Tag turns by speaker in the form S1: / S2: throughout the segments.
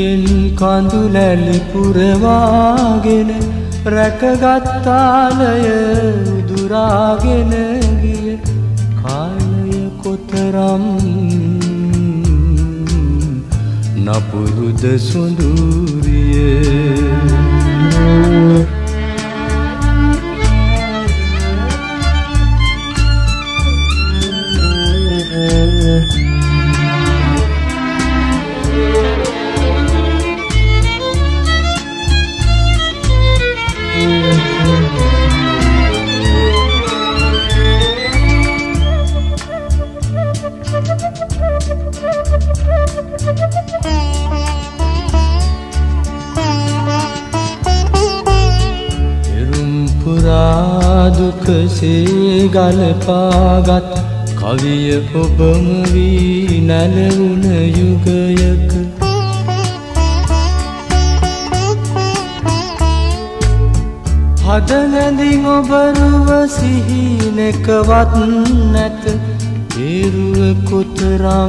S1: දිවිහිමියෙන් කඳුලැලි පුරවාගෙන රැකගත්තාලය උදුරාගෙන ගිය කාලය කොතරම් නපුරුද සොඳුරිය දුකසේ ගලපාගත් කවිය ඔබම වී නැලවුණ යුගයක හදනැඳින් ඔබරුව සිහිනෙකවත් නැත ඒරුව කොතරම්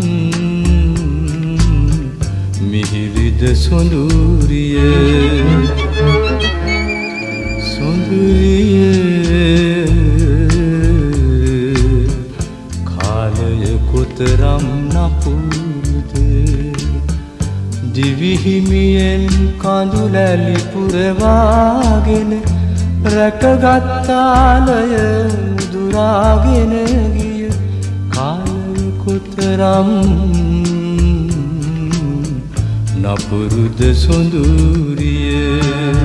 S1: මිහිරිද සොඳුරිය කාලය කොතරම් නපුරුද දිවිහිමියෙන් කඳුලැලි පුරවාගෙන රැකගත්තාලය දුරාගෙන ගිය කාලය කොතරම් නපුරුද සොඳුරිය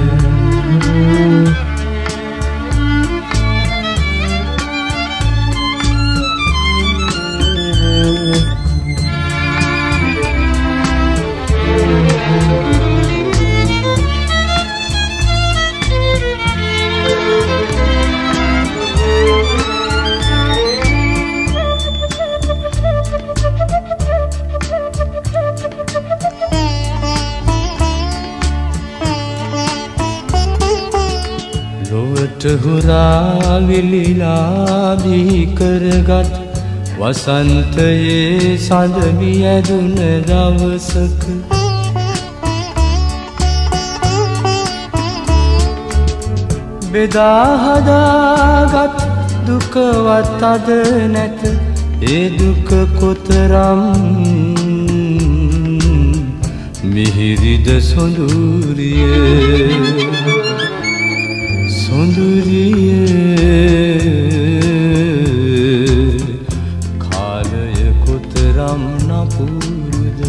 S1: හුරා විලිලා බිහි කරගත් වසන්තයේ සඳමි ඇදුන දවසක බෙදා හදාගත් දුකවත් අද නැත ඒ දුක කොතරම් මිහිරිද සොඳුරිය කාලය කොතරම් නපුරුද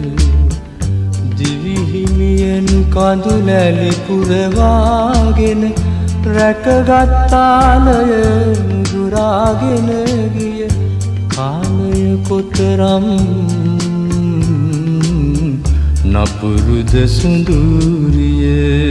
S1: දිවිහිමියෙන් කඳුලැලි පුරවාගෙන රැකගත්තාලය දුරාගෙන ගිය කාලය කොතරම් නපුරුද සොඳුරිය